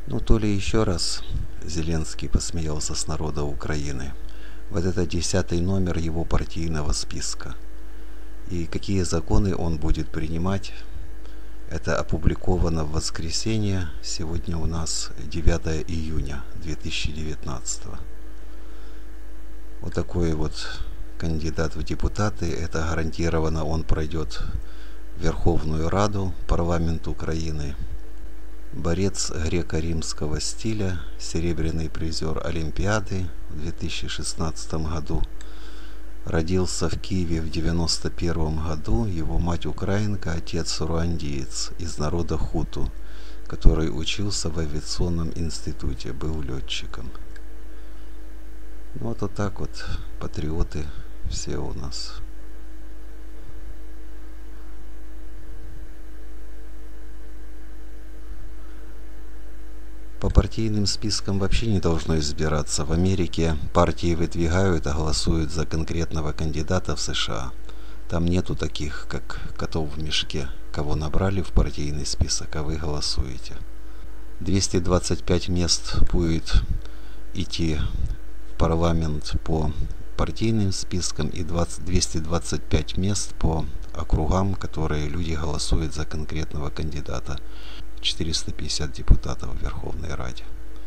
Ну, то ли еще раз Зеленский посмеялся с народа Украины. Вот это 10-й номер его партийного списка. И какие законы он будет принимать, это опубликовано в воскресенье. Сегодня у нас 9 июня 2019. Вот такой вот кандидат в депутаты. Это гарантированно он пройдет в Верховную Раду, парламент Украины. Борец греко-римского стиля, серебряный призер Олимпиады в 2016 году. Родился в Киеве в 1991 году. Его мать украинка, отец руандиец из народа хуту, который учился в авиационном институте, был летчиком. Ну вот так вот патриоты все у нас. По партийным спискам вообще не должно избираться. В Америке партии выдвигают, а голосуют за конкретного кандидата в США. Там нету таких, как котов в мешке. Кого набрали в партийный список, а вы голосуете. 225 мест будет идти в парламент по партийным спискам и 225 мест по округам, которые люди голосуют за конкретного кандидата. 450 депутатов в Верховной Раде.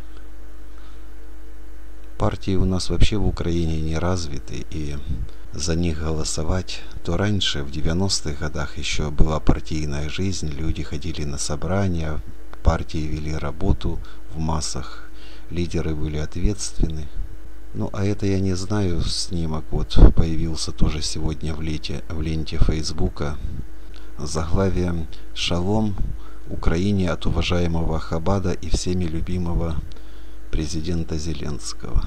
Партии у нас вообще в Украине не развиты, и за них голосовать, то раньше, в 90-х годах, еще была партийная жизнь, люди ходили на собрания, партии вели работу в массах, лидеры были ответственны. Ну, а это я не знаю, снимок вот появился тоже сегодня в ленте Фейсбука. Заглавие «Шалом Украине от уважаемого Хабада и всеми любимого президента Зеленского».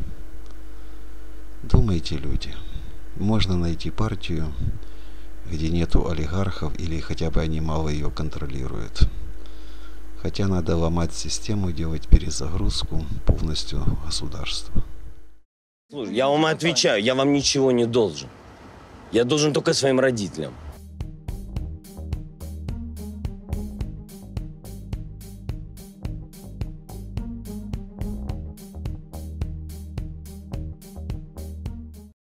Думайте, люди, можно найти партию, где нету олигархов или хотя бы они мало ее контролируют. Хотя надо ломать систему, делать перезагрузку полностью государства. Слушай, я вам отвечаю, я вам ничего не должен. Я должен только своим родителям.